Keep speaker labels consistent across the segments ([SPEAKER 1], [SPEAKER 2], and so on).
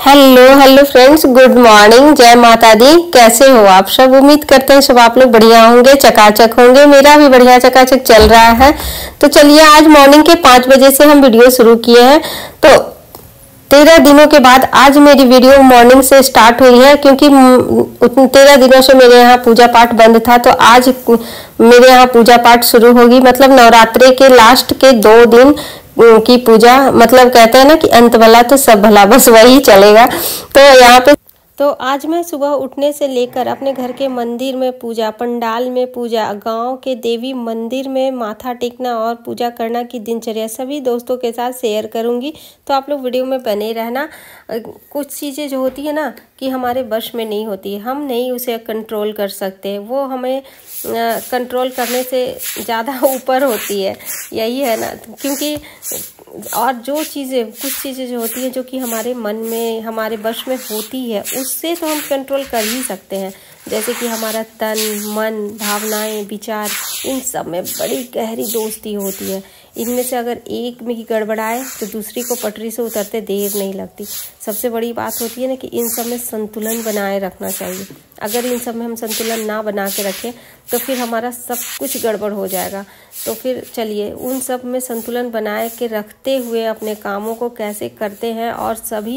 [SPEAKER 1] Hello hello friends, good morning. जय माता दी। कैसे हो आप सब? उम्मीद करते हैं सब आप लोग बढ़िया होंगे, चकाचक होंगे। मेरा भी बढ़िया चकाचक चल रहा है। तो चलिए, आज मॉर्निंग के 5 बजे से हम वीडियो शुरू किए हैं। तो 13 दिनों के बाद आज मेरी वीडियो मॉर्निंग से स्टार्ट हुई है, क्योंकि 13 दिनों से मेरे यहाँ पूजा पाठ बंद था। तो आज मेरे यहाँ पूजा पाठ शुरू होगी। मतलब नवरात्रि के लास्ट के 2 दिन की पूजा। मतलब कहते हैं ना कि अंत भला तो सब भला, बस वही चलेगा। तो यहाँ पे तो आज मैं सुबह उठने से लेकर अपने घर के मंदिर में पूजा, पंडाल में पूजा, गांव के देवी मंदिर में माथा टेकना और पूजा करना की दिनचर्या सभी दोस्तों के साथ शेयर करूंगी। तो आप लोग वीडियो में बने रहना। कुछ चीज़ें जो होती है ना कि हमारे वश में नहीं होती, हम नहीं उसे कंट्रोल कर सकते, वो हमें कंट्रोल करने से ज़्यादा ऊपर होती है, यही है ना। क्योंकि और जो चीज़ें, कुछ चीज़ें जो होती हैं जो कि हमारे मन में, हमारे वश में होती है, उससे तो हम कंट्रोल कर ही सकते हैं। जैसे कि हमारा तन, मन, भावनाएं, विचार, इन सब में बड़ी गहरी दोस्ती होती है। इनमें से अगर एक में ही गड़बड़ाए तो दूसरी को पटरी से उतरते देर नहीं लगती। सबसे बड़ी बात होती है ना कि इन सब में संतुलन बनाए रखना चाहिए। अगर इन सब में हम संतुलन ना बना के रखें तो फिर हमारा सब कुछ गड़बड़ हो जाएगा। तो फिर चलिए, उन सब में संतुलन बनाए के रखते हुए अपने कामों को कैसे करते हैं, और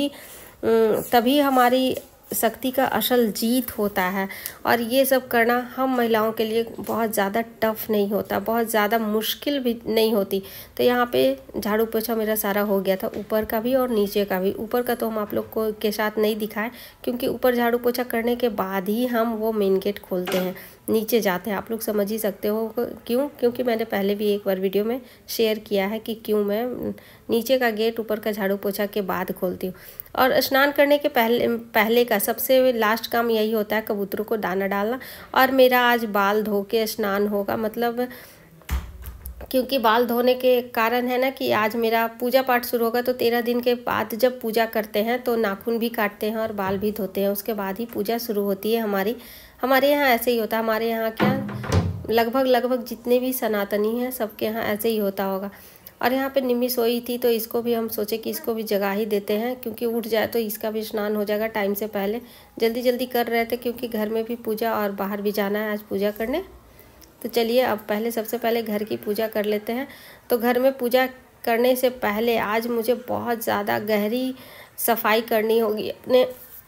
[SPEAKER 1] तभी हमारी शक्ति का असल जीत होता है। और ये सब करना हम महिलाओं के लिए बहुत ज़्यादा टफ नहीं होता, बहुत ज़्यादा मुश्किल भी नहीं होती। तो यहाँ पे झाड़ू पोछा मेरा सारा हो गया था, ऊपर का भी और नीचे का भी। ऊपर का तो हम आप लोग को के साथ नहीं दिखाए, क्योंकि ऊपर झाड़ू पोछा करने के बाद ही हम वो मेन गेट खोलते हैं, नीचे जाते हैं। आप लोग समझ ही सकते हो क्यों, क्योंकि मैंने पहले भी एक बार वीडियो में शेयर किया है कि क्यों मैं नीचे का गेट ऊपर का झाड़ू पोछा के बाद खोलती हूँ। और स्नान करने के पहले का सबसे लास्ट काम यही होता है, कबूतरों को दाना डालना। और मेरा आज बाल धो के स्नान होगा, मतलब क्योंकि बाल धोने के कारण है ना कि आज मेरा पूजा पाठ शुरू होगा। तो 13 दिन के बाद जब पूजा करते हैं तो नाखून भी काटते हैं और बाल भी धोते हैं, उसके बाद ही पूजा शुरू होती है हमारी। हमारे यहाँ ऐसे ही होता है। हमारे यहाँ क्या लगभग जितने भी सनातनी हैं सबके यहाँ ऐसे ही होता होगा। और यहाँ पे निम्मी सोई थी, तो इसको भी हम सोचे कि इसको भी जगा ही देते हैं, क्योंकि उठ जाए तो इसका भी स्नान हो जाएगा टाइम से पहले। जल्दी कर रहे थे क्योंकि घर में भी पूजा और बाहर भी जाना है आज पूजा करने। तो चलिए, अब सबसे पहले घर की पूजा कर लेते हैं। तो घर में पूजा करने से पहले आज मुझे बहुत ज़्यादा गहरी सफाई करनी होगी अपने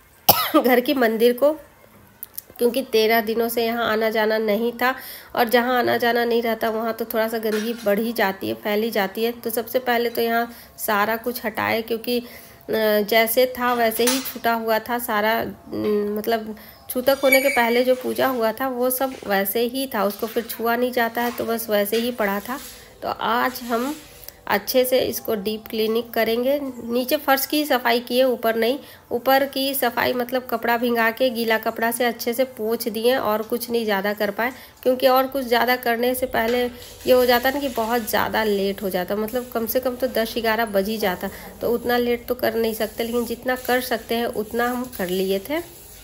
[SPEAKER 1] घर की मंदिर को, क्योंकि 13 दिनों से यहाँ आना जाना नहीं था। और जहाँ आना जाना नहीं रहता वहाँ तो थोड़ा सा गंदगी बढ़ ही जाती है, फैल ही जाती है। तो सबसे पहले तो यहाँ सारा कुछ हटाए, क्योंकि जैसे था वैसे ही छूटा हुआ था सारा। मतलब छूतक होने के पहले जो पूजा हुआ था वो सब वैसे ही था, उसको फिर छुआ नहीं जाता है, तो बस वैसे ही पड़ा था। तो आज हम अच्छे से इसको डीप क्लीनिंग करेंगे। नीचे फर्श की सफाई किए, ऊपर नहीं। ऊपर की सफाई मतलब कपड़ा भिंगा के गीला कपड़ा से अच्छे से पोंछ दिए, और कुछ नहीं ज़्यादा कर पाए, क्योंकि और कुछ ज़्यादा करने से पहले ये हो जाता ना कि बहुत ज़्यादा लेट हो जाता। मतलब कम से कम तो 10-11 बज ही जाता। तो उतना लेट तो कर नहीं सकते, लेकिन जितना कर सकते हैं उतना हम कर लिए थे।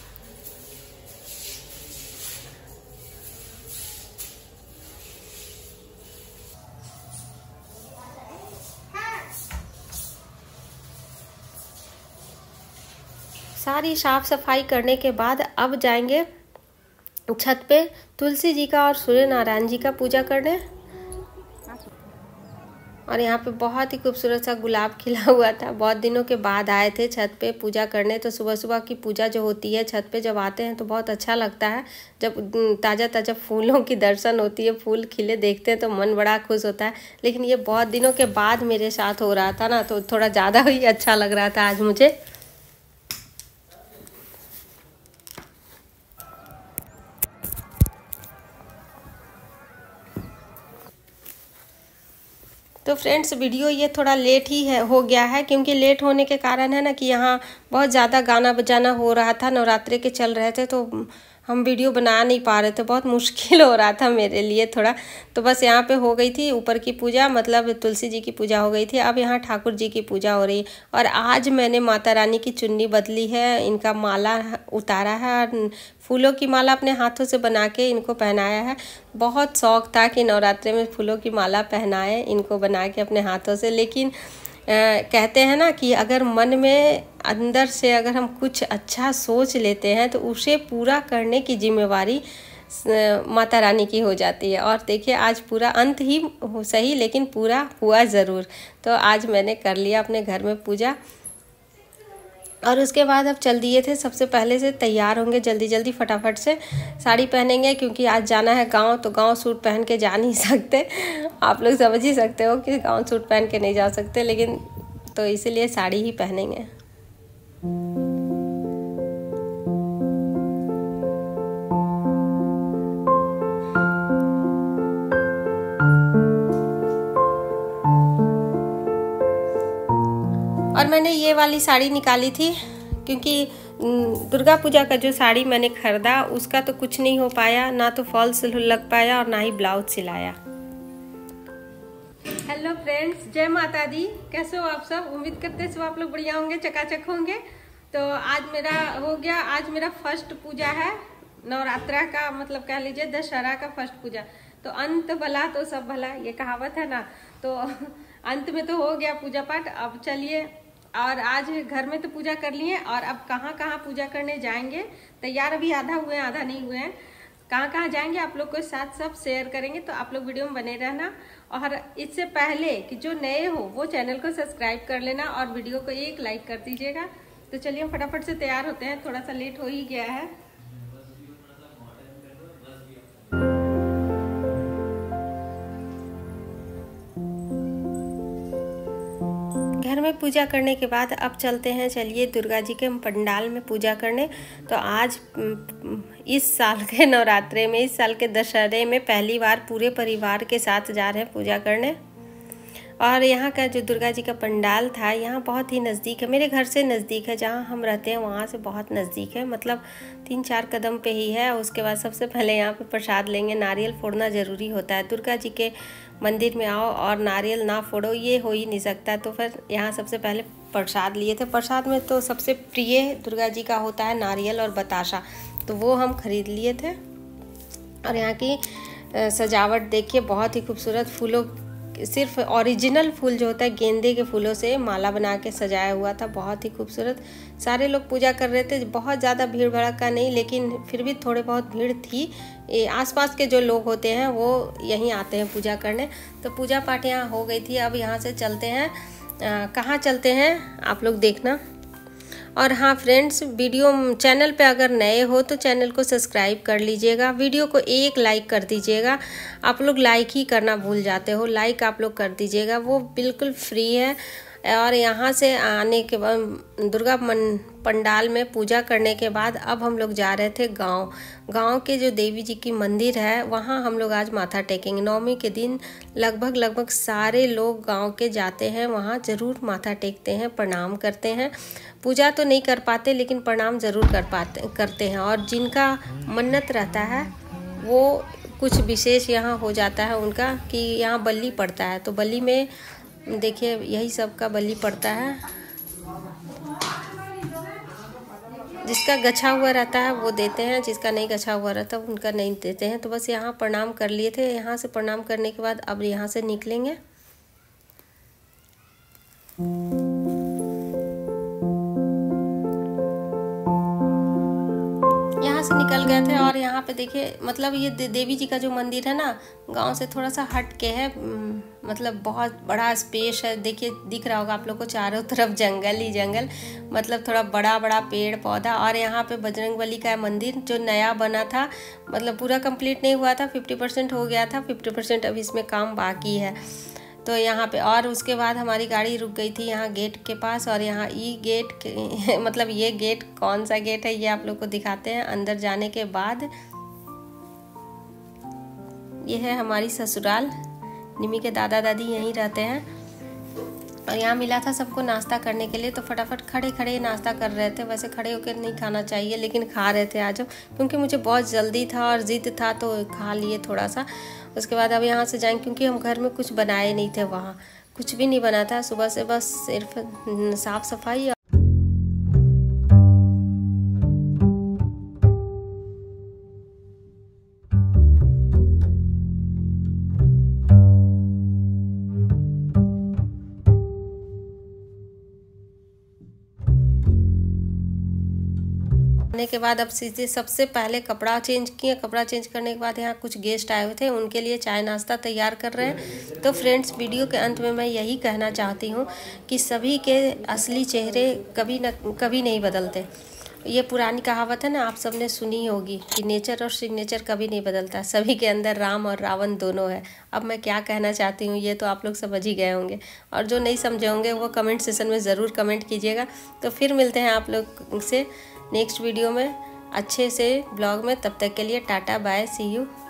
[SPEAKER 1] सारी साफ सफाई करने के बाद अब जाएंगे छत पे तुलसी जी का और सूर्य नारायण जी का पूजा करने। और यहाँ पे बहुत ही खूबसूरत सा गुलाब खिला हुआ था। बहुत दिनों के बाद आए थे छत पे पूजा करने। तो सुबह सुबह की पूजा जो होती है छत पे जब आते हैं तो बहुत अच्छा लगता है, जब ताज़ा ताज़ा फूलों की दर्शन होती है, फूल खिले देखते हैं तो मन बड़ा खुश होता है। लेकिन ये बहुत दिनों के बाद मेरे साथ हो रहा था ना, तो थोड़ा ज़्यादा ही अच्छा लग रहा था आज मुझे। तो फ्रेंड्स, वीडियो ये थोड़ा लेट ही हो गया है, क्योंकि लेट होने के कारण है ना कि यहाँ बहुत ज़्यादा गाना बजाना हो रहा था, नवरात्रि के चल रहे थे, तो हम वीडियो बना नहीं पा रहे थे। बहुत मुश्किल हो रहा था मेरे लिए थोड़ा। तो बस यहाँ पे हो गई थी ऊपर की पूजा, मतलब तुलसी जी की पूजा हो गई थी। अब यहाँ ठाकुर जी की पूजा हो रही है। और आज मैंने माता रानी की चुन्नी बदली है, इनका माला उतारा है और फूलों की माला अपने हाथों से बना के इनको पहनाया है। बहुत शौक था कि नवरात्रि में फूलों की माला पहनाए इनको बना के अपने हाथों से, लेकिन कहते हैं ना कि अगर मन में अंदर से अगर हम कुछ अच्छा सोच लेते हैं तो उसे पूरा करने की जिम्मेवारी माता रानी की हो जाती है। और देखिए आज पूरा अंत ही सही लेकिन पूरा हुआ ज़रूर। तो आज मैंने कर लिया अपने घर में पूजा और उसके बाद अब चल दिए थे, सबसे पहले से तैयार होंगे जल्दी जल्दी फटाफट से, साड़ी पहनेंगे क्योंकि आज जाना है गांव। तो गांव सूट पहन के जा नहीं सकते, आप लोग समझ ही सकते हो कि गांव सूट पहन के नहीं जा सकते, लेकिन तो इसीलिए साड़ी ही पहनेंगे। और मैंने ये वाली साड़ी निकाली थी क्योंकि दुर्गा पूजा का जो साड़ी मैंने खरीदा उसका तो कुछ नहीं हो पाया, ना तो फॉल्स लग पाया और ना ही ब्लाउज सिलाया। हेलो फ्रेंड्स, जय माता दी। कैसे हो आप सब? उम्मीद करते हैं सब आप लोग बढ़िया होंगे, चकाचक होंगे। तो आज मेरा हो गया, आज मेरा फर्स्ट पूजा है नवरात्रा का, मतलब कह लीजिए दशहरा का फर्स्ट पूजा। तो अंत भला तो सब भला, ये कहावत है ना। तो अंत में तो हो गया पूजा पाठ। अब चलिए, और आज घर में तो पूजा कर लिए और अब कहाँ कहाँ पूजा करने जाएंगे, तैयार अभी आधा हुए हैं आधा नहीं हुए हैं, कहाँ कहाँ जाएंगे आप लोग को साथ सब शेयर करेंगे। तो आप लोग वीडियो में बने रहना। और इससे पहले कि जो नए हो वो चैनल को सब्सक्राइब कर लेना और वीडियो को एक लाइक कर दीजिएगा। तो चलिए हम फटाफट से तैयार होते हैं, थोड़ा सा लेट हो ही गया है। घर में पूजा करने के बाद अब चलते हैं, चलिए दुर्गा जी के पंडाल में पूजा करने। तो आज इस साल के नवरात्रे में, इस साल के दशहरे में पहली बार पूरे परिवार के साथ जा रहे हैं पूजा करने। और यहाँ का जो दुर्गा जी का पंडाल था यहाँ बहुत ही नज़दीक है, मेरे घर से नज़दीक है, जहाँ हम रहते हैं वहाँ से बहुत नज़दीक है, मतलब 3-4 कदम पे ही है। उसके बाद सबसे पहले यहाँ पे प्रसाद लेंगे, नारियल फोड़ना ज़रूरी होता है। दुर्गा जी के मंदिर में आओ और नारियल ना फोड़ो ये हो ही नहीं सकता। तो फिर यहाँ सबसे पहले प्रसाद लिए थे। प्रसाद में तो सबसे प्रिय दुर्गा जी का होता है नारियल और बताशा, तो वो हम खरीद लिए थे। और यहाँ की सजावट देखिए, बहुत ही खूबसूरत फूलों, सिर्फ ओरिजिनल फूल जो होता है गेंदे के फूलों से माला बना के सजाया हुआ था, बहुत ही खूबसूरत। सारे लोग पूजा कर रहे थे, बहुत ज़्यादा भीड़ भड़का नहीं, लेकिन फिर भी थोड़े बहुत भीड़ थी। आसपास के जो लोग होते हैं वो यहीं आते हैं पूजा करने। तो पूजा पाठ यहाँ हो गई थी। अब यहाँ से चलते हैं, कहाँ चलते हैं आप लोग देखना। और हाँ फ्रेंड्स, वीडियो चैनल पे अगर नए हो तो चैनल को सब्सक्राइब कर लीजिएगा, वीडियो को एक लाइक कर दीजिएगा। आप लोग लाइक ही करना भूल जाते हो, लाइक आप लोग कर दीजिएगा, वो बिल्कुल फ्री है। और यहाँ से आने के बाद दुर्गा पंडाल में पूजा करने के बाद अब हम लोग जा रहे थे गांव के जो देवी जी की मंदिर है वहाँ हम लोग आज माथा टेकेंगे। नवमी के दिन लगभग सारे लोग गांव के जाते हैं, वहाँ ज़रूर माथा टेकते हैं, प्रणाम करते हैं। पूजा तो नहीं कर पाते लेकिन प्रणाम ज़रूर करते हैं। और जिनका मन्नत रहता है वो कुछ विशेष यहाँ हो जाता है उनका, कि यहाँ बलि पड़ता है। तो बलि में देखिए यही सब का बलि पड़ता है, जिसका गछा हुआ रहता है वो देते हैं, जिसका नहीं गछा हुआ रहता उनका नहीं देते हैं। तो बस यहाँ प्रणाम कर लिए थे। यहाँ से प्रणाम करने के बाद अब यहाँ से निकलेंगे। यहाँ से निकल गए थे और यहाँ पे देखिए, मतलब ये देवी जी का जो मंदिर है ना गांव से थोड़ा सा हट के है, मतलब बहुत बड़ा स्पेस है। देखिए दिख रहा होगा आप लोग को, चारों तरफ जंगल ही जंगल, मतलब थोड़ा बड़ा बड़ा पेड़ पौधा। और यहाँ पे बजरंगबली का मंदिर जो नया बना था, मतलब पूरा कंप्लीट नहीं हुआ था, 50% हो गया था, 50% अभी इसमें काम बाकी है। तो यहाँ पे, और उसके बाद हमारी गाड़ी रुक गई थी यहाँ गेट के पास। और यहाँ ई गेट मतलब ये गेट कौन सा गेट है ये आप लोग को दिखाते हैं। अंदर जाने के बाद ये है हमारी ससुराल, निमी के दादा दादी यहीं रहते हैं। और यहाँ मिला था सबको नाश्ता करने के लिए, तो फटाफट खड़े खड़े नाश्ता कर रहे थे। वैसे खड़े होकर नहीं खाना चाहिए लेकिन खा रहे थे आज, क्योंकि मुझे बहुत जल्दी था और ज़िद था तो खा लिए थोड़ा सा। उसके बाद अब यहाँ से जाएंगे, क्योंकि हम घर में कुछ बनाए नहीं थे, वहाँ कुछ भी नहीं बना था सुबह से, बस सिर्फ साफ़ सफाई। आने के बाद अब सीधे सबसे पहले कपड़ा चेंज किए। कपड़ा चेंज करने के बाद यहाँ कुछ गेस्ट आए हुए थे, उनके लिए चाय नाश्ता तैयार कर रहे हैं। तो फ्रेंड्स, वीडियो के अंत में मैं यही कहना चाहती हूँ कि सभी के असली चेहरे कभी नहीं बदलते। ये पुरानी कहावत है ना, आप सबने सुनी होगी कि नेचर और सिग्नेचर कभी नहीं बदलता। सभी के अंदर राम और रावण दोनों है। अब मैं क्या कहना चाहती हूँ ये तो आप लोग समझ ही गए होंगे, और जो नहीं समझे होंगे वो कमेंट सेशन में ज़रूर कमेंट कीजिएगा। तो फिर मिलते हैं आप लोग से नेक्स्ट वीडियो में अच्छे से ब्लॉग में। तब तक के लिए टाटा बाय, सी यू।